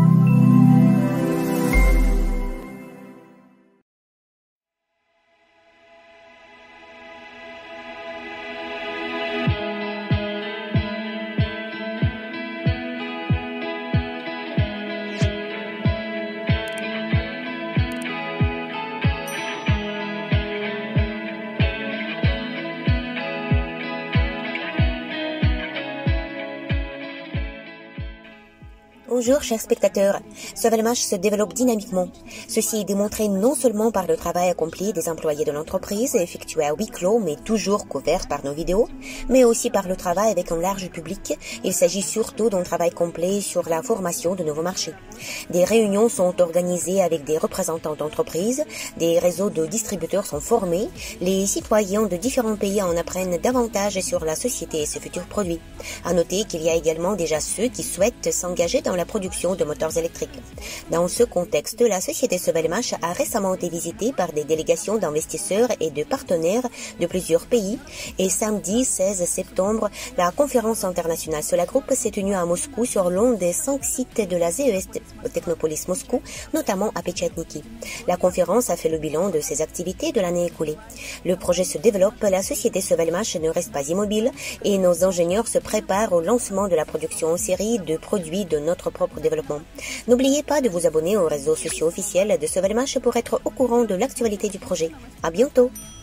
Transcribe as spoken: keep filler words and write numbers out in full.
Bonjour chers spectateurs, Sovelmash se développe dynamiquement. Ceci est démontré non seulement par le travail accompli des employés de l'entreprise, effectué à huis clos mais toujours couvert par nos vidéos, mais aussi par le travail avec un large public. Il s'agit surtout d'un travail complet sur la formation de nouveaux marchés. Des réunions sont organisées avec des représentants d'entreprises, des réseaux de distributeurs sont formés, les citoyens de différents pays en apprennent davantage sur la société et ses futurs produits. À noter qu'il y a également déjà ceux qui souhaitent s'engager dans la production de moteurs électriques. Dans ce contexte, la société Sovelmash a récemment été visitée par des délégations d'investisseurs et de partenaires de plusieurs pays et samedi seize septembre, la conférence internationale Solagroup s'est tenue à Moscou sur l'un des cinq sites de la Z E S Technopolis Moscou, notamment à Pechatniki. La conférence a fait le bilan de ses activités de l'année écoulée. Le projet se développe, la société Sovelmash ne reste pas immobile et nos ingénieurs se préparent au lancement de la production en série de produits de notre propre développement. N'oubliez pas de vous abonner aux réseaux sociaux officiels de Sovelmash pour être au courant de l'actualité du projet. À bientôt!